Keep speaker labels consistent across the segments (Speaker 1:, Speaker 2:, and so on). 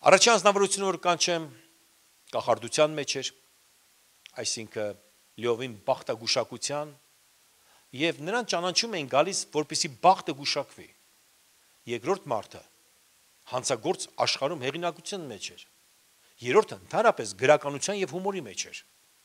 Speaker 1: Առաջին անձնավորությունը որ կանչեմ կախարդության մեջ էր, այսինքն լիովին բախտագուշակության եւ նրան ճանաչում էին գալիս, որպեսի բախտը գուշակվի։ Երկրորդ մարդը հանցագործ աշխարհում հեղինակության մեջ էր։ Երրորդը ընդհանրապես գրականության եւ հումորի մեջ էր։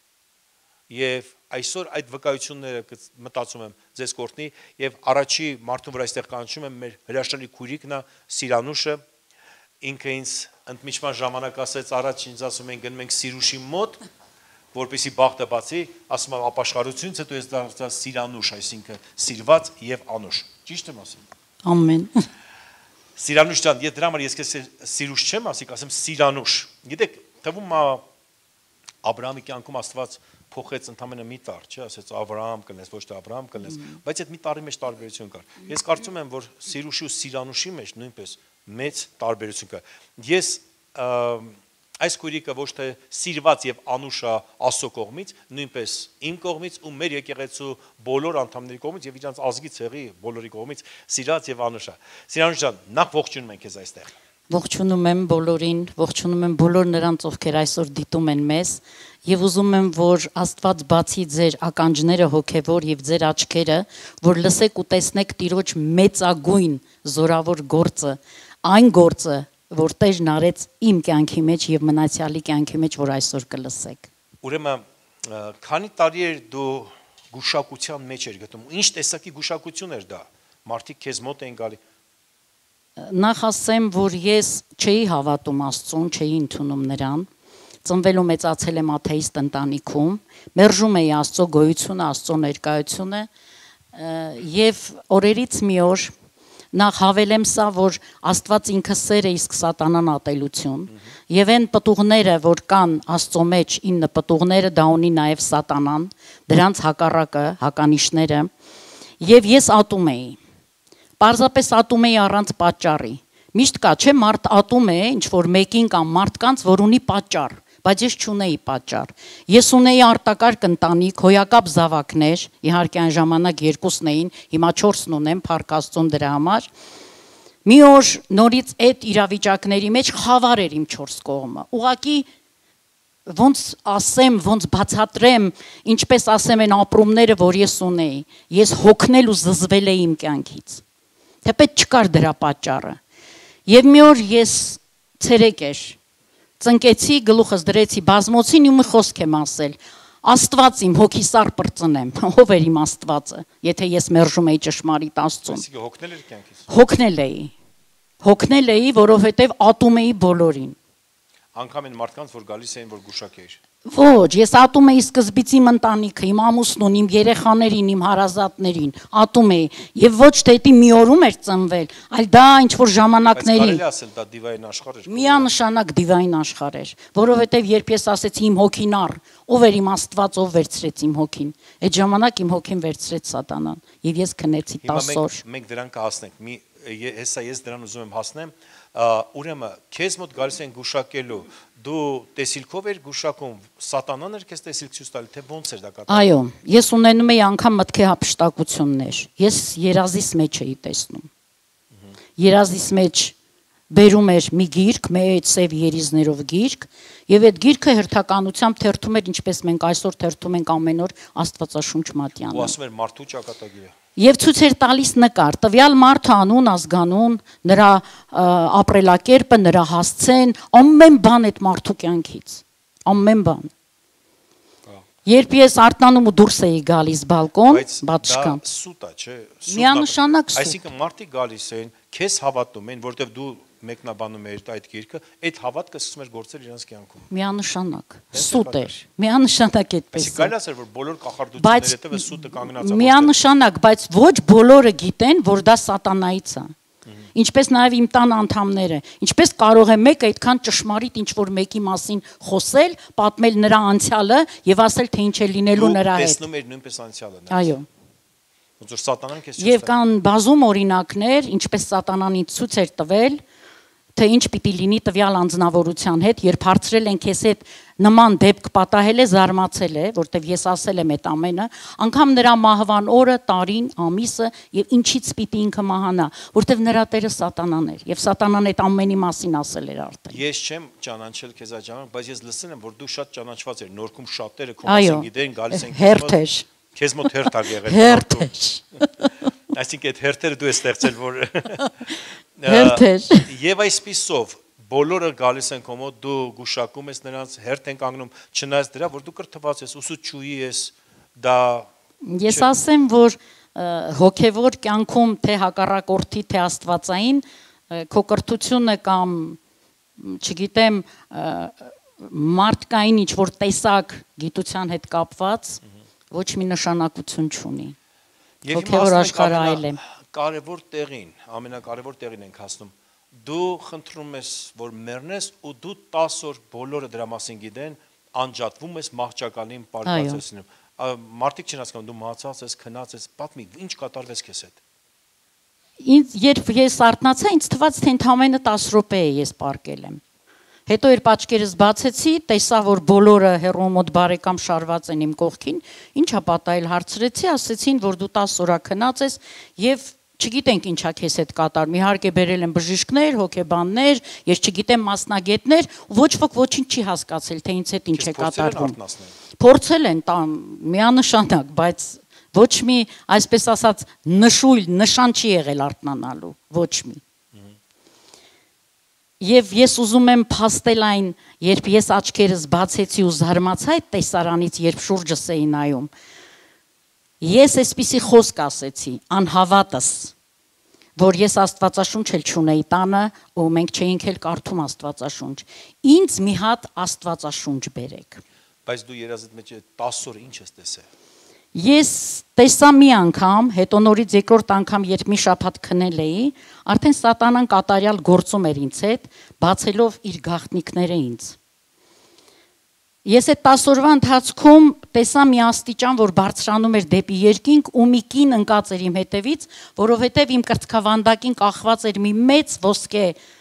Speaker 1: Եվ այսօր այդ վկայությունները մտածում եմ ձեզ կօրհնի եւ առաջի մարդուն որ այստեղ կանչում եմ մեր հրաշալի քույրիկն է Սիրանուշը, ինքը ինձ ընդմիջման ժամանակ ասեց առաջ ինձ ասում են գնում ենք Սիրուշի մոտ, որպեսի բախտը բացի, ասում եմ ապաշխարությունից հետո ես դարձա Սիրանուշ, այսինքն սիրված եւ անուշ։ Ճիշտ եմ ասում։
Speaker 2: Ամեն։
Speaker 1: Սիրանուշ ջան, եթե դրա համար ես քեզ Սիրուշ չեմ ասի, ասեմ Սիրանուշ։ Գիտեք, թվում է Աբրահամի կյանքում Աստված փոխեց ընդամենը մի տար, չէ, ասեց Ավրահամ կլնես, ոչ թե Աբրահամ կլնես, բայց այդ մի տարի մեջ տարբերություն կար։ Ես կարծում եմ, որ Սիրուշի ու Սիրանուշի մեջ նույնպես մեծ տարբերություն կա։ Ես այս քույրիկը ոչ թե սիրված եւ անուշա Աստծո կողմից, նույնպես իմ կողմից ու մեր եկեղեցու բոլոր անդամների կողմից եւ իրանց ազգի ցեղի բոլորի կողմից սիրած եւ անուշա։ Սիրանուշ ջան, նախ ողջունում ենք քեզ այստեղ։
Speaker 2: Ողջունում եմ բոլորին, ողջունում եմ բոլոր նրանց, ովքեր այսօր դիտում են մեզ, եւ ուզում եմ, որ Աստված բացի ձեր ականջները հոգեվոր եւ ձեր աչքերը, որ լսեք ու տեսնեք Տիրոջ մեծագույն զորավոր գործը, այն գործը, որ Տերն արեց իմ կյանքի մեջ եւ մնացյալի կյանքի մեջ, որ այսօր կլսեք։
Speaker 1: Ուրեմն, քանի տարի էր դու գուշակության մեջ էր գտնում։ Ինչ տեսակի գուշակություն էր դա։ Մարդիկ քեզ մոտ էին գալի։
Speaker 2: Նախ ասեմ, որ ես չէի հավատում Աստծուն, չէի ընդունում նրան, ծնվել ու մեծացել եմ աթեիստ ընտանիքում, մերժում էի Աստծո գոյությունը, Աստծո ներկայությունը եւ օրերից մի օր նախ հավելեմ սա, որ Աստված ինքը սեր է, իսկ սատանան ատելություն, եւ այն պտուղները, որ կան Աստծո մեջ, 9 պտուղները, դա ունի նաեւ սատանան, դրանց հակառակը, հականիշները, եւ ես ատում էի։ Պարզապես ատում էի առանց պատճառի։ Միշտ կա, չէ, մարդ ատում է ինչ որ մեկին կամ մարդկանց, որ ունի պատճառ, բայց ես չունեի պատճառ։ Ես ունեի արտակարգ ընտանիք, հոյակապ զավակներ, իհարկե այն ժամանակ 2-ն էին, հիմա 4-ն ունեմ, փառք Աստծուն դրա համար։ Մի օր նորից այդ իրավիճակների մեջ խավար էր իմ 4 կողմը։ Ուղղակի ոնց ասեմ, ոնց բացատրեմ, ինչպես ասեմ այն ապրումները, որ ես ունեի։ Ես հոգնել ու զզվել էի իմ կյանքից։ Թեպետ չկար դրա պատճառը։ Եվ մի օր ես ցերեկ էր, ծնկեցի, գլուխս դրեցի բազմոցին ու մի խոսք եմ ասել. Աստված իմ հոգիսար պրծնեմ, ով էր իմ Աստվածը, եթե ես մերժում էի ճշմարիտ Աստծուն։
Speaker 1: Այսինքն հոգնել էր կյանքից։
Speaker 2: Հոգնել էի, որովհետև ատում էի բոլորին։
Speaker 1: Անկամ այն մարդկանց, որ գալիս էին, որ գուշակեիր։
Speaker 2: Ոչ, ես ատում էի սկզբից իմ ընտանիքը, իմ ամուսնուն, իմ երեխաներին, իմ հարազատներին, ատում էի, եւ ոչ թե դա մի օրում էր ծնվել, այլ դա ինչ որ ժամանակների։
Speaker 1: Բայց կարելի ասել դա դիվային աշխարհ էր։
Speaker 2: Միանշանակ դիվային աշխարհ էր, որովհետեւ երբ ես ասեցի իմ հոգին առ, ով էր իմ Աստված, ով վերցրեց իմ հոգին, այդ ժամանակ իմ հոգին վերցրեց սատանան, եւ ես քնեցի 10 օր։
Speaker 1: Մենք դրան կհասնենք։ Հեսա ես դրան ուզում եմ հասնեմ, ուրեմն քեզ մոտ գալիս են գուշակելու, դու տեսիլքով էր գուշակում, սատանան էր քեզ տեսիլք ցույց տալի, թե ոնց էր դա կատարվում։
Speaker 2: Այո, ես ունենում էի անգամ մտքի հափշտակություններ։ Ես երազիս մեջ էի տեսնում։ Երազիս մեջ բերում էր մի գիրք, մեծ սև երիզներով գիրք, եւ այդ գիրքը հերթականությամբ թերթում էր, ինչպես մենք այսօր թերթում ենք ամեն օր Աստվածաշունչ Մատյանը։
Speaker 1: Ու ասում էր մարդու ճակատագիրը։
Speaker 2: Եվ ցույց էր տալիս նկար, տվյալ մարդը անուն, ազգանուն, նրա ապրելակերպը, նրա հասցեն, ամեն բան այդ մարդու կյանքից, ամեն բան։ Երբ ես արտանում ու դուրս էի գալիս բալկոն, բացկամ։
Speaker 1: Դա սուտ է, չէ՞։
Speaker 2: Միանշանակ սուտ։
Speaker 1: Այսինքն մարդիկ գալիս են, քեզ հավատում են, որովհետև դու մեկնաբանում էր այդ գիրքը, այդ հավատքը սկսում էր գործել իրենց կյանքում։
Speaker 2: Միանշանակ, սուտ էր, միանշանակ այդպես։
Speaker 1: Այսինքն կարելի ասել, որ բոլոր կախարդությունների հետևը սուտը կանգնած է։
Speaker 2: Միանշանակ, բայց ոչ բոլորը գիտեն, որ դա սատանայից է։ Ինչպես նաև իմ տան անդամները, ինչպես կարող է մեկը այդքան ճշմարիտ ինչ որ մեկի մասին խոսել, պատմել նրա անցյալը եւ ասել թե ինչ է լինելու նրա հետ։
Speaker 1: Տեսնում էր նույնպես անցյալը։
Speaker 2: Այո։
Speaker 1: Ոնց որ սատանան քեզ
Speaker 2: Եվ կան բազում օրինակներ, ինչպես սատանան ինձ ցույց էր տվել, թե ինչ պիտի լինի տվյալ անձնավորության հետ, երբ հարցրել են քեզ հետ նման դեպք պատահել է, զարմացել է, որտեվ ես ասել եմ այդ ամենը, անգամ նրա մահվան օրը, տարին, ամիսը եւ ինչից պիտի ինքը մահանա, որտեվ նրա տերը սատանան էր եւ սատանան այդ ամենի մասին ասել էր արդեն։
Speaker 1: Ես չեմ ճանաչել քեզ այդ ժամանակ, բայց ես լսել եմ, որ դու շատ ճանաչված ես, Նորքում շատերը քո մասին գիտեն, գալիս են քեզ մոտ հերթ ա եղել։
Speaker 2: Հերթեր։
Speaker 1: Այսինքն այդ հերթերը դու ես ստեղծել, որ
Speaker 2: Հերթեր։
Speaker 1: Եվ այսպիսով բոլորը գալիս են քո մոտ, դու գուշակում ես նրանց, հերթ են կանգնում, չնայած դրա, որ դու կրթված ես, ուսուցչուհի ես, դա
Speaker 2: Ես ասեմ, որ հոգևոր կյանքում թե հակառակորդի, թե աստվածային քո կրթությունը կամ չգիտեմ մարդկային ինչ որ տեսակ գիտության հետ կապված ոչ մի նշանակություն չունի։ Հոգևոր աշխարհը այլ է։
Speaker 1: Կարևոր տեղին, ամենակարևոր տեղին ենք հասնում։ Դու խնդրում ես, որ մեռնես ու դու 10 օր բոլորը դրա մասին գիտեն, անջատվում ես մահճակալին պարկած ես լինում։ Մարդիկ չեն հասկանում, դու մահացած ես, քնած ես, պատմի, ինչ կատարվեց քեզ հետ։
Speaker 2: Երբ ես արթնացա, ինձ թվաց, թե ընդամենը 10 րոպե է ես պարկել եմ։ Հետո երբ աչքերս բացեցի, տեսա, որ բոլորը հեռու մոտ բարեկամ շարված են իմ կողքին, ինչա պատահել հարցրեցի, ասեցին, որ դու 10 օր քնած ես եւ չգիտենք ինչա քեզ հետ կատարում։ Իհարկե բերել են բժիշկներ, հոգեբաններ, ես չգիտեմ մասնագետներ, ոչ ոք ոչինչ չի հասկացել, թե ինձ հետ ինչ է կատարվում։ Փորձել են միանշանակ, բայց ոչ մի, այսպես ասած, նշան չի եղել արթնանալու, ոչ մի։ Եվ ես ուզում եմ փաստել այն, երբ ես աչքերս բացեցի ու զարմացա այդ տեսարանից, երբ շուրջս էի նայում։ Ես այսպիսի խոսք ասեցի, անհավատս, որ ես Աստվածաշունչ էլ չունեի տանը, ու մենք չէինք էլ կարդում Աստվածաշունչ։ Ինձ մի հատ Աստվածաշունչ բերեք։
Speaker 1: Բայց դու երազդ մեջ 10 օր ինչ ես տեսել։
Speaker 2: Ես տեսա մի անգամ, հետո նորից երկրորդ անգամ, երբ մի շաբաթ քնել էի, արդեն սատանան կատարյալ գործում էր ինձ հետ, բացելով իր գաղտնիքները ինձ։ Ես այդ 10 օրվա ընթացքում տեսա մի աստիճան, որ բարձրանում էր դեպի երկինք ու մի կին ընկած էր իմ հետևից, որովհետև իմ կրծքավանդակին կախված էր մի մեծ ոսկե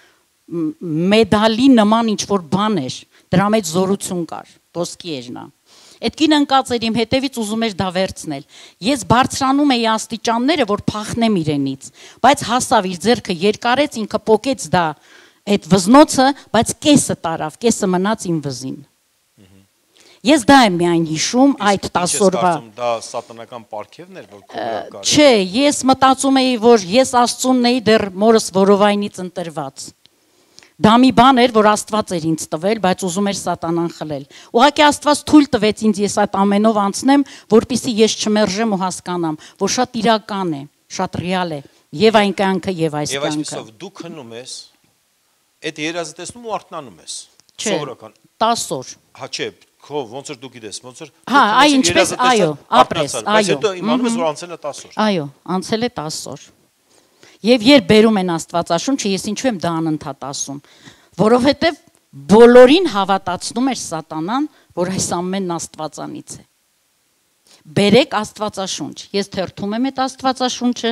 Speaker 2: մեդալի նման ինչ-որ բան էր, դրա մեջ զորություն կար, ոսկի էր նա։ Այդ կինը ընկած էր իմ հետևից, ուզում էր դա վերցնել։ Ես բարձրանում էի աստիճանները, որ փախնեմ իրենից, բայց հասավ իր ձեռքը երկարեց, ինքը պոկեց դա այդ վզնոցը, բայց կեսը տարավ, կեսը մնաց իմ վզին։ Ես դա եմ միայն հիշում այդ 10 օրվա։
Speaker 1: Դա սատանական պարգևն էր, որ քո վրա կար։
Speaker 2: Չէ, ես մտածում էի, որ ես Աստծունն էի դեռ մորս որովայնից ընտրված։ Դա մի բան էր, որ Աստված էր ինձ տվել, բայց ուզում էր սատանան խլել։ Ուղղակի Աստված թույլ տվեց ինձ ես այդ ամենով անցնեմ, որպեսզի ես չմերժեմ ու հասկանամ, որ շատ իրական է, շատ ռեալ է, եւ այն կյանքը, եւ այս կյանքը։
Speaker 1: Եվ այսպեսով դու քնում ես, այդ երազը տեսնում ու արթնանում ես։
Speaker 2: Սովորական 10 օր։
Speaker 1: Հա չէ, քո ոնց որ դու գիտես, ոնց որ
Speaker 2: Հա, այ ինչպես, այո, ապրես,
Speaker 1: բայց հետո իմանում ես, որ անցել է 10 օր։
Speaker 2: Այո, անցել է 10 օր։ Եվ երբ բերում են Աստվածաշունչը, ես ինչու եմ դա անընդհատ ասում, որովհետև բոլորին հավատացնում էր սատանան, որ այս ամենն Աստվածանից է։ Բերեք Աստվածաշունչ։ Ես թերթում եմ այդ Աստվածաշունչը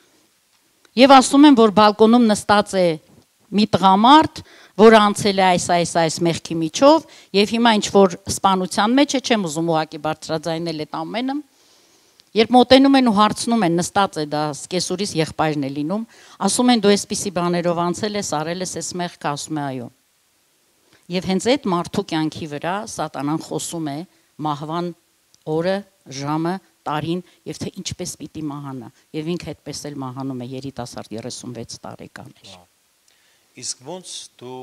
Speaker 2: եւ ասում եմ, որ բալկոնում նստած է մի տղամարդ, որը անցել է այս մեղքի միջով, եւ հիմա ինչ որ սպանության մեջ է, չեմ ուզում ուղակի բարձրաձայնել այդ ամենը։ Երբ մոտենում են ու հարցնում են, նստած է դա սկեսուրիս եղբայրն է լինում, ասում են դու այսպիսի բաներով անցել ես, արել ես այս մեղքը, ասում է այո։ Եվ հենց այդ մարդու կյանքի վրա սատանան խոսում է մահվան օրը, ժամը, տարին եւ թե ինչպես պիտի մահանա։ Եվ ինքը այդպես էլ մահանում է, երիտասարդ 36 տարեկան էր։
Speaker 1: Իսկ ոնց դու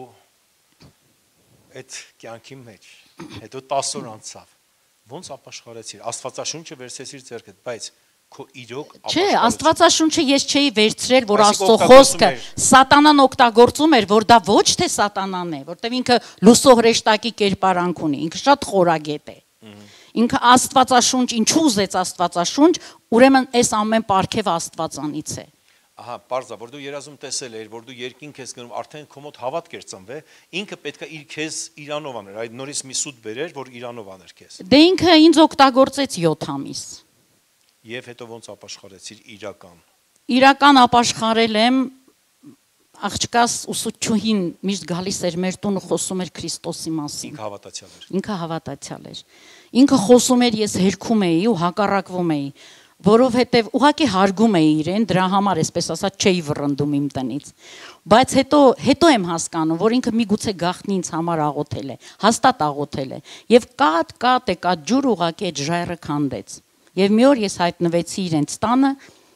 Speaker 1: այդ կյանքի մեջ հետո 10 օր անցավ, ոնց ապաշխարեցիր, Աստվածաշունչը վերցրեցիր ձեռքդ, բայց քո իրոք
Speaker 2: Չէ, Աստվածաշունչը ես չէի վերցրել, որ Աստծո խոսքը սատանան օգտագործում էր, որ դա ոչ թե սատանան է, որտեղ ինքը լուսող հրեշտակի կերպարանք ունի, ինքը շատ խորագետ է։ Ինքը Աստվածաշունչ, ինչու ուզեց Աստվածաշունչ, ուրեմն այս ամեն պարգևը Աստվածանից է։
Speaker 1: Ահա, պարզա, որ դու երազում տեսել էր, որ դու երկինք ես գնում, արդեն քո մոտ հավատք էր ծնվել, ինքը պետք է իր քեզ Իրանով աներ, այդ նորից մի սուտ բերեր, որ Իրանով աներ քեզ։
Speaker 2: Դե ինքը ինձ օգտագործեց 7 ամիս։
Speaker 1: Եվ հետո ոնց ապաշխարեցիր իրական։
Speaker 2: Իրական ապաշխարել եմ աղջկաս ուսուցչուհին միշտ գալիս էր մեր տուն ու խոսում էր Քրիստոսի մասին։
Speaker 1: ինքը հավատացյալ էր։
Speaker 2: Ինքը հավատացյալ էր։ Ինքը խոսում էր, ես հերքում էի ու հակառակվում էի, որովհետև ուղղակի հարգում էի իրեն, դրա համար այսպես ասած չէի վռնդում իմ տնից։ Բայց հետո եմ հասկանում, որ ինքը միգուցե գախնի ինձ համար աղոթել է, հաստատ աղոթել է։ Եվ կատ ջուր ուղղակի այդ ժայռը քանդեց։ Եվ մի օր ես հայտնվեցի իրենց տանը,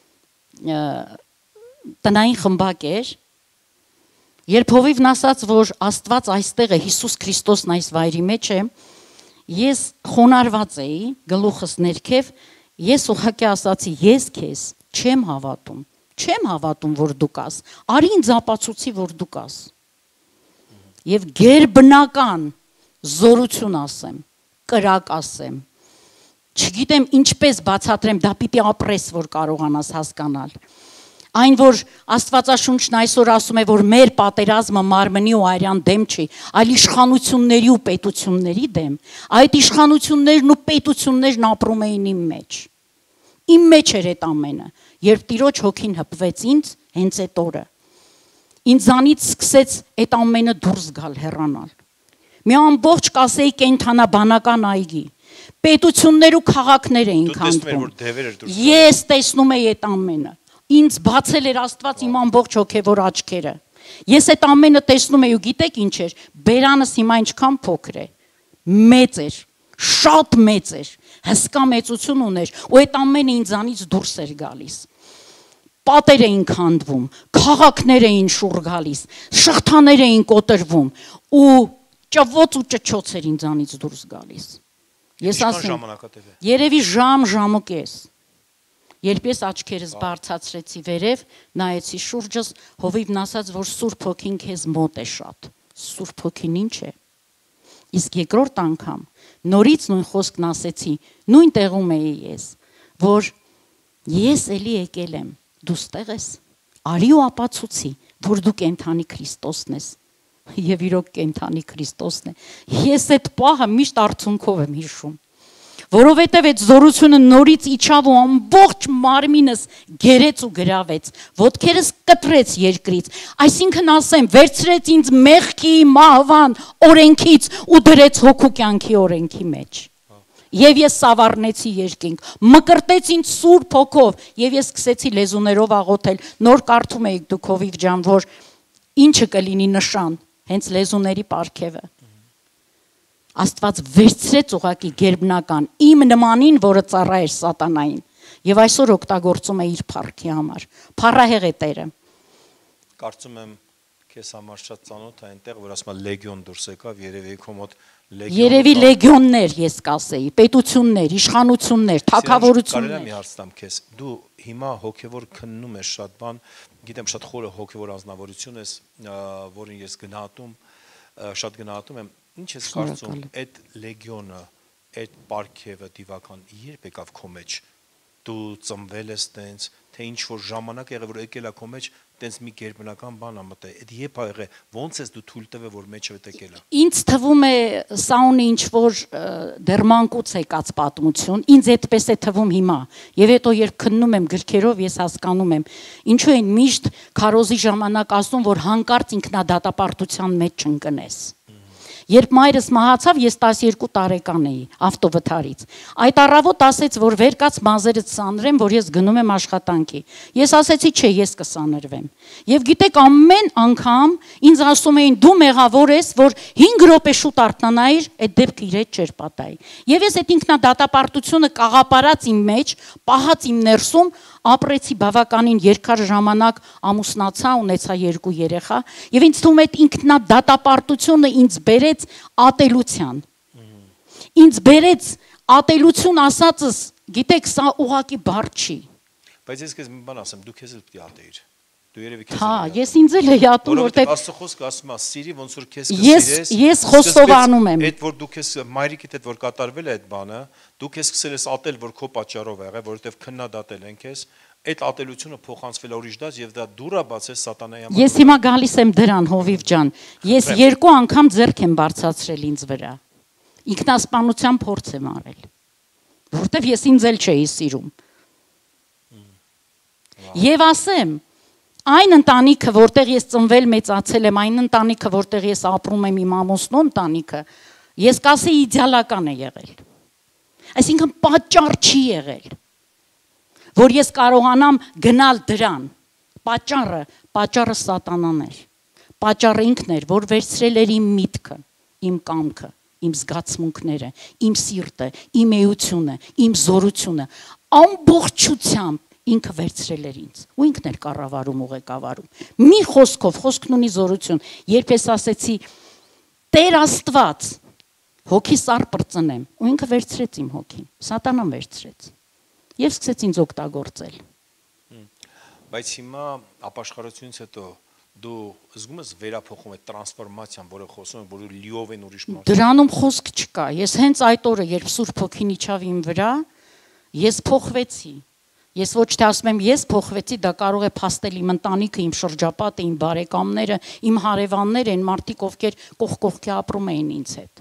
Speaker 2: տնային խմբակ էր, երբ հովիվն ասաց, որ Աստված այստեղ է, Հիսուս Քրիստոսն այս վայրի մեջ է, ես խոնարհված էի, գլուխս ներքև, ես ուղղակի ասացի, ես քեզ չեմ հավատում, որ դու կաս, արի ինձ ապացուցի, որ դու կաս։ Եվ գերբնական զորություն ասեմ, կրակ ասեմ, չգիտեմ ինչպես բացատրեմ, դա պիտի ապրես, որ կարողանաս հասկանալ։ Այն, որ Աստվածաշունչն այսօր ասում է, որ մեր պատերազմը մարմնի ու արյան դեմ չի, այլ իշխանությունների ու պետությունների դեմ, այդ իշխանություններն ու պետություններն ապրում էին իմ մեջ։ Իմ մեջ էր այդ ամենը, երբ Տիրոջ հոգին հպվեց ինձ, հենց այդ օրը։ Ինձանից սկսեց այդ ամենը դուրս գալ, հեռանալ։ Մի ամբողջ կասեի կենդանաբանական այգի, պետություններ ու քաղաքներ էին քանդվում։ Ես տեսնում էի այդ ամենը։ Ինձ բացել էր Աստված իմ ամբողջ հոգևոր աչքերը։ Ես այդ ամենը տեսնում էի ու գիտեք ինչ էր, բերանս հիմա ինչքան փոքր է, մեծ էր, շատ մեծ էր, հսկա մեծություն ուներ, ու այդ ամենը ինձանից դուրս էր գալիս։ Պատեր էին քանդվում, քաղաքներ էին շուռ գալիս, շղթաներ էին կոտրվում ու ճվոց ու ճչոց էր ինձանից դուրս գալիս։ Ես ասեմ, երևի ժամուկես։ Երբ ես աչքերս բարձրացրեցի վերև, նայեցի շուրջս, հովիվն ասաց, որ Սուրբ Հոգին քեզ մոտ է շատ։ Սուրբ Հոգին ինչ է։ Իսկ երկրորդ անգամ նորից նույն խոսքն ասեցի, նույն տեղում էի ես, որ ես էլի եկել եմ, դու ստեղ ես, արի ու ապացուցի, որ դու կենդանի Քրիստոսն ես։ Եվ իրոք կենդանի Քրիստոսն է։ Ես այդ պահը միշտ արցունքով եմ հիշում։ Որովհետև այդ զորությունը նորից իջավ ու ամբողջ մարմինս գերեց ու գրավեց, ոտքերս կտրեց երկրից, այսինքն ասեմ, վերցրեց ինձ մեղքի, մահվան օրենքից ու դրեց հոգու կյանքի օրենքի մեջ։ Եվ ես սավառնեցի երկինք, մկրտեց ինձ Սուրբ Հոգով, եւ ես սկսեցի լեզուներով աղոթել, նոր կարդում էիք դուք Հովիվ ջան, որ ինչը կլինի նշան, հենց լեզուների պարգևը։ Աստված վերցրեց ուղակի գերբնական իմ նմանին, որը ծառա էր սատանային, եւ այսօր օգտագործում է իր փառքի համար։ Փառահեղ է Տերը։
Speaker 1: Կարծում եմ քեզ համար շատ ծանոթ է այնտեղ, որ ասում է լեգիոն դուրս եկավ, երևի քո մոտ
Speaker 2: Երևի լեգիոններ ես կասեի, պետություններ, իշխանություններ, թագավորություններ։
Speaker 1: Կարելի է մի հարց տամ քեզ։ Դու հիմա հոգևոր քննում ես շատ բան, գիտեմ շատ խորը հոգևոր ազնվորություն ես, որին ես շատ գնահատում եմ։ Ինչ ես կարծում, այդ լեգիոնը, այդ պարգևը դիվական երբ եկավ քո մեջ։ Դու ծնվել ես տենց, թե ինչ որ ժամանակ եղել որ եկել է քո մեջ, տենց մի գերբնական բան ա մտել։ Այդ երբ ա եղել, ո՞նց ես դու թույլ տվել որ մեջը եկել է։
Speaker 2: Ինձ թվում է սա ունի ինչ որ դեռ մանկուց եկած պատմություն, ինձ այդպես է թվում հիմա։ Եվ հետո երբ քննում եմ գրքերով, ես հասկանում եմ, ինչու են միշտ քարոզի ժամանակ ասում, որ հանկարծ ինքնադատապարտության մեջ չընկնես։ Երբ մայրս մահացավ, ես 12 տարեկան էի ավտովթարից։ Այդ առավոտ ասեց, որ վեր կաց մազերս սանրեմ, որ ես գնում եմ աշխատանքի։ Ես ասեցի, չէ, ես կսանրվեմ։ Եվ գիտեք, ամեն անգամ ինձ ասում էին, դու մեղավոր ես, որ 5 րոպե շուտ արթնանայիր, այդ դեպքը իր հետ չէր պատահի։ Եվ ես այդ ինքնադատապարտությունը կաղապարած իմ մեջ, պահած իմ ներսում, ապրեցի բավականին երկար ժամանակ, ամուսնացա, ունեցա 2 երեխա, եւ ինձ թվում է այդ ինքնադատապարտությունը ինձ բերեց ատելության։ Ինձ բերեց ատելություն ասածս, գիտեք, սա ուղակի բառ չի։
Speaker 1: Բայց ես քեզ մի բան ասեմ, դու քեզ էլ պետք է ատեիր։ Դու երևի քեզ։
Speaker 2: Հա, ես ինձ էլ էի ատում,
Speaker 1: որտեղ Աստծո խոսքը ասում է, սիրի ոնց որ քեզ կսիրես։
Speaker 2: Ես խոստովանում եմ։
Speaker 1: Այդ որ դու քեզ մայրիկիդ հետ որ կատարվել է այդ բանը, դու քեզ սկսել ես ատել, որ քո պատճառով եղել, որովհետև քննադատել են քեզ, այդ ատելությունը փոխանցվել ուրիշ դաս եւ դա դուր է բացել սատանայի համար։
Speaker 2: Ես հիմա գալիս եմ դրան, Հովիվ ջան։ Ես 2 անգամ ձեռք եմ բարձրացրել ինձ վրա։ Ինքնասպանության փորձ եմ արել, որովհետև ես ինձ էլ չէի սիրում։ Եվ ասեմ, Այն ընտանիքը, որտեղ ես ծնվել մեծացել եմ, այն ընտանիքը, որտեղ ես ապրում եմ, իմ ամուսնու ընտանիքը, ես կասեի իդեալական է եղել։ Այսինքն պատճառ չի եղել, որ ես կարողանամ գնալ դրան։ Պատճառը սատանան էր։ Պատճառը ինքն էր, որ վերցրել էր իմ միտքը, իմ կամքը, իմ զգացմունքները, իմ սիրտը, իմ էությունը, իմ զորությունը, ամբողջությամբ ինքը վերցրել էր ինձ, ու ինքն էր կառավարում ու ղեկավարում։ Մի խոսքով, խոսքն ունի զորություն, երբ ես ասեցի Տեր Աստված, հոգի սար պրծնեմ, ու ինքը վերցրեց իմ հոգին, սատանան վերցրեց, եւ սկսեց ինձ օգտագործել։
Speaker 1: Բայց հիմա ապաշխարությունից հետո դու զգում ես վերափոխում է տրանսֆորմացիան, որը խոսում է, որ լիով են ուրիշ մարդ։
Speaker 2: Դրանում խոսք չկա։ Ես հենց այդ օրը, երբ Սուրբ Հոգին իջավ իմ վրա, ես փոխվեցի։ Ես ոչ թե ասում եմ ես փոխվեցի, դա կարող է փաստել իմ ընտանիքը, իմ շրջապատը, իմ բարեկամները, իմ հարևանները, այն մարդիկ, ովքեր կողքի ապրում էին ինձ հետ։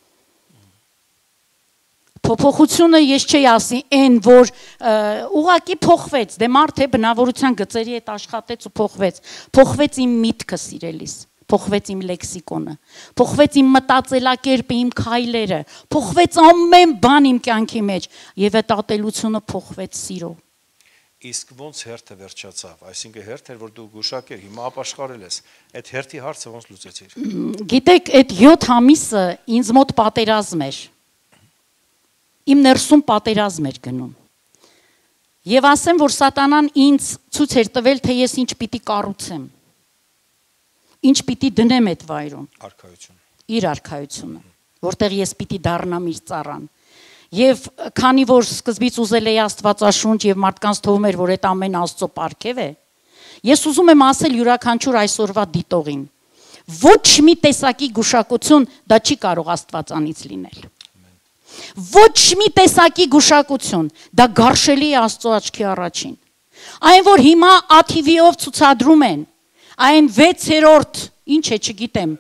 Speaker 2: Փոփոխությունը ես չի ասի այն, որ ուղակի փոխվեց, դե մարդ է բնավորության գծերի հետ աշխատեց ու փոխվեց իմ միտքը, սիրելիս, փոխվեց իմ լեքսիկոնը, փոխվեց իմ մտածելակերպը, իմ քայլերը, փոխվեց ամեն բան իմ կյանքի մեջ, եւ այդ ատելությունը փոխվեց սիրո։
Speaker 1: Իսկ ոնց հերթը վերջացավ, այսինքն հերթ էր, որ դու գուշակեր, հիմա ապաշխարել ես, այդ հերթի հարցը ոնց լուծեցիր։
Speaker 2: Գիտեք, այդ 7 ամիսը ինձ մոտ պատերազմ էր։ Իմ ներսում պատերազմ էր գնում։ Եվ ասեմ, որ սատանան ինձ ցույց էր տվել, թե ես ինչ պիտի կառուցեմ։ Ինչ պիտի դնեմ այդ վայրում։
Speaker 1: Արքայություն։
Speaker 2: Իր արքայությունը, որտեղ ես պիտի դառնամ իր ծառան։ Եվ քանի որ սկզբից ուզել էի Աստվածաշունչ եւ մարդկանց թվում էր, որ այդ ամեն Աստծո պարգև է, ես ուզում եմ ասել յուրաքանչյուր այսօրվա դիտողին, ոչ մի տեսակի գուշակություն դա չի կարող Աստվածանից լինել։ Ոչ մի տեսակի գուշակություն, դա գարշելի է Աստծո աչքի առաջին։ Այն որ հիմա ATV-ով ցուցադրում են, այն 6-րդ, ինչ է, չգիտեմ,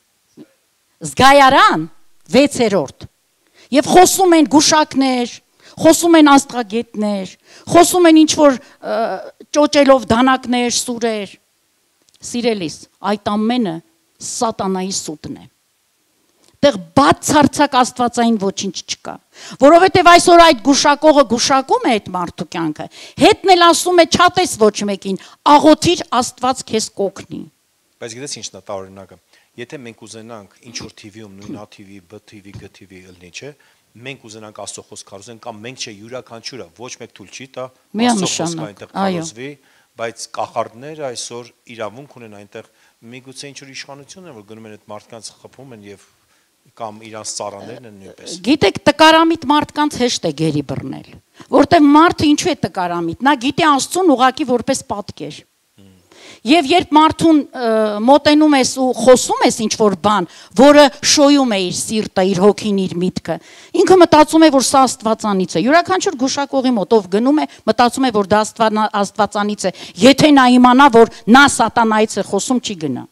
Speaker 2: զգայարան 6-րդ։ Եվ խոսում են գուշակներ, խոսում են աստղագետներ, խոսում են ինչ-որ ճոճելով դանակներ, սուրեր։ Սիրելիս, այդ ամենը սատանայի սուտն է։ Տեղ բացարձակ աստվածային ոչինչ չկա, որովհետև այսօր այդ գուշակողը գուշակում է այդ մարդու կյանքը, հետն էլ ասում է չատես ոչ մեկին, աղոթիր Աստված քեզ կօգնի։
Speaker 1: Բայց գիտես ինչն է տարօրինակը, եթե մենք ուզենանք ինչ որ TV-ում նույն ATV, BTV, GTV ելնի, չէ, մենք ուզենանք Աստծո խոսք քարոզեն կամ մենք չէ յուրաքանչյուրը ոչ մեկ թույլ չի տա Աստծո խոսքը այնտեղ քարոզվի, բայց կախարդները այսօր իրավունք ունեն այնտեղ միգուցե ինչ որ իշխանություն է, որ գնում են այդ մարդկանց խփում են եւ կամ իրանց ծառաներն են նույնպես։
Speaker 2: Գիտեք, տկարամիտ մարդկանց հեշտ է գերի բռնել, որտեղ մարդը ինչու է տկարամիտ, նա գիտի Աստծուն ուղակի որպես պատկեր։ Եվ երբ մարդուն մոտենում ես ու խոսում ես ինչ-որ բան, որը շոյում է իր սիրտը, իր հոգին, իր միտքը, ինքը մտածում է, որ սա Աստվածանից է։ Յուրաքանչյուր գուշակողի մոտով գնում է, մտածում է, որ դա Աստվածանից է։ Եթե նա իմանա, որ նա սատանայից է խոսում, չի գնա։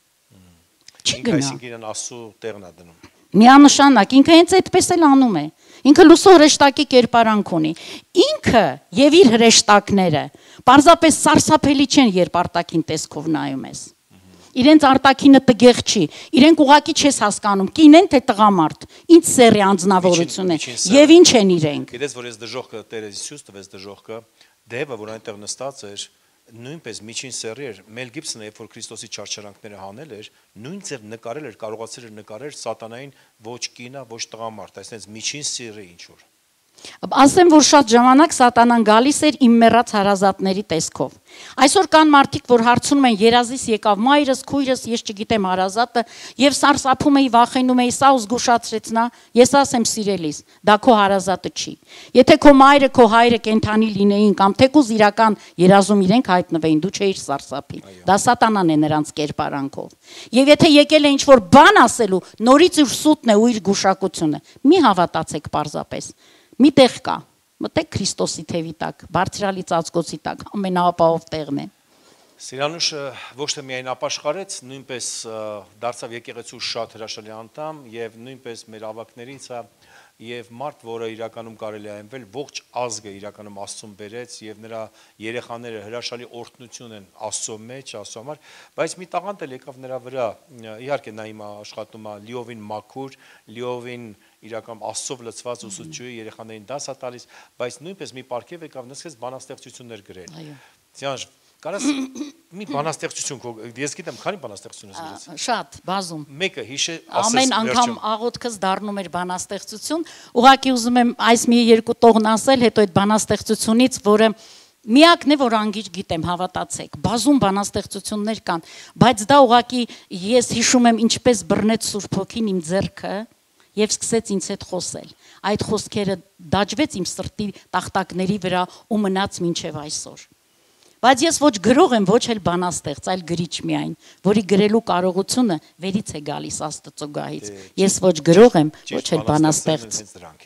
Speaker 2: Չի գնա։
Speaker 1: Այսինքն իրան Աստծո տեղն է դնում։
Speaker 2: Միանշանակ, ինքը հենց այդպես էլ անում է։ Ինքը լուսո հրեշտակի կերպարանք ունի։ Ինքը եւ իր հրեշտակները պարզապես սարսափելի չեն, երբ արտաքին տեսքով նայում ես։ Իրենց արտաքինը տգեղ չի, իրենք ուղակի չես հասկանում, կին են թե տղամարդ, ինչ սեռի անձնավորություն է եւ ինչ են իրենք։
Speaker 1: Գիտես, որ ես դժոխքը Տեր Հիսուս տվեց դժոխքը, դևը, որ այնտեղ նստած էր, նույնպես միջին սեռի էր, Մել Գիբսոնը, երբ որ Քրիստոսի չարչարանքները հանել էր, նույն ձև նկարել էր, կարողացել էր նկարել սատանային ոչ կինա, ոչ տղամարդ, այսինքն միջին սեռի ինչ որ։
Speaker 2: Ասեմ, որ շատ ժամանակ սատանան գալիս էր իմ մեռած հարազատների տեսքով։ Այսօր կան մարդիկ, որ հարցնում են երազիս եկավ մայրս, քույրս, ես չգիտեմ հարազատը, եւ սարսափում էի, վախենում էի, սա զգուշացրեց նա, ես ասեմ սիրելիս, դա քո հարազատը չի։ Եթե քո մայրը, քո հայրը կենթանի լինեին կամ թեկուզ իրական երազում իրենք հայտնվեին, դու չէիր սարսափի։ Դա սատանան է նրանց կերպարանքով։ Եվ եթե եկել է ինչ-որ բան ասելու, նորից իր սուտն է ու իր գուշակությունը։ Մի հավատացեք պարզապես։ Մի տեղ կա, մտեք Քրիստոսի թևի տակ, բարձրալի ծածկոցի տակ, ամենաապահով տեղն է։
Speaker 1: Սիրանուշը ոչ թե միայն ապաշխարեց, նույնպես դարձավ եկեղեցու շատ հրաշալի անդամ եւ նույնպես մեր ավակներից է եւ մարդ, որը իրականում կարելի է այնվել, ողջ ազգը իրականում Աստծուն բերեց եւ նրա երեխաները հրաշալի օրհնություն են Աստծո մեջ, Աստծո համար, բայց մի տաղանդ էլ եկավ նրա վրա, իհարկե նա հիմա աշխատում է լիովին մաքուր, լիովին իրական Աստծով լցված ուսուցչուի երեխաներին դաս է տալիս, բայց նույնպես մի պարգև եկավ նսկեց բանաստեղծություններ գրել։
Speaker 2: Այո։
Speaker 1: Սյանժ, կարաս մի բանաստեղծություն, ես գիտեմ, քանի բանաստեղծություն ես գրել։
Speaker 2: Շատ, բազում։
Speaker 1: Մեկը հիշե, ասես
Speaker 2: Ամեն անգամ աղոթքս դառնում էր բանաստեղծություն, ուղղակի ուզում եմ այս մի երկու տողն ասել, հետո այդ բանաստեղծությունից, որը միակն է, որ անգիջ գիտեմ, հավատացեք, բազում բանաստեղծություններ կան, բայց դա ուղղակի ես հիշում եմ ինչպես բռնեց Սուրբ Հոգին իմ ձեռքը եւ սկսեց ինձ հետ խոսել։ Այդ խոսքերը դաջվեց իմ սրտի տախտակների վրա ու մնաց մինչև այսօր։ Բայց ես ոչ գրող եմ, ոչ էլ բանաստեղծ, այլ գրիչ միայն, որի գրելու կարողությունը վերից է գալիս Աստծո գահից։ Ես ոչ գրող եմ, ոչ էլ բանաստեղծ։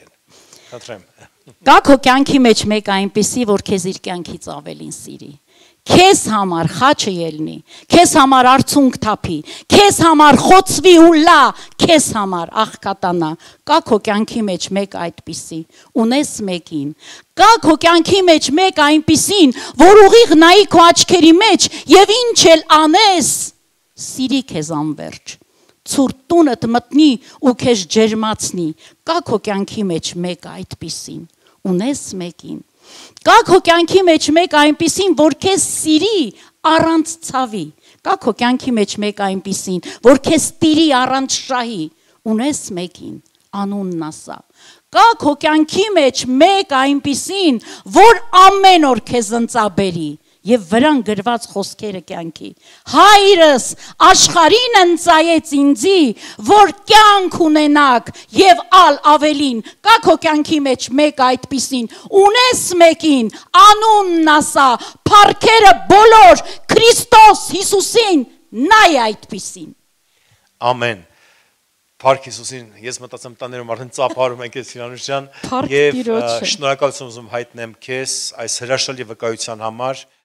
Speaker 2: Կա քո կյանքի մեջ մեկ այնպիսի, որ քեզ իր կյանքից ավելին սիրի։ Քեզ համար խաչը ելնի, քեզ համար արցունք թափի, քեզ համար խոցվի ու լա, քեզ համար աղքատանա։ Կա քո կյանքի մեջ մեկ այդպիսի, ունես մեկին։ Կա քո կյանքի մեջ մեկ այնպիսին, որ ուղիղ նայի քո աչքերի մեջ եւ ինչ էլ անես, սիրի քեզ անverջ։ Ցուրտ տունդ մտնի ու քեզ ջերմացնի։ Կա քո կյանքի մեջ մեկ այդպիսին, ունես մեկին։ Կա քո կյանքի մեջ մեկ այնպիսին, որ քեզ սիրի առանց ցավի։ Կա քո կյանքի մեջ մեկ այնպիսին, որ քեզ տիրի առանց շահի։ Ունես մեկին, անունն ասա։ Կա քո կյանքի մեջ մեկ այնպիսին, որ ամեն օր քեզ ընծաբերի եւ վրան գրված խոսքերը կյանքի։ Հայրս աշխարհին ընծայեց ինձի, որ կյանք ունենաք եւ ալ ավելին։ Կա քո կյանքի մեջ մեկ այդպիսին, ունես մեկին, անունն ասա, փառքերը բոլոր Քրիստոս Հիսուսին, նայ այդպիսին։
Speaker 1: Ամեն։ Փառք Հիսուսին, ես մտածեմ տաներում արդեն ծափարում ենք այս հիանուշյան եւ շնորհակալություն ուզում հայտնեմ քեզ այս հրաշալի վկայության համար։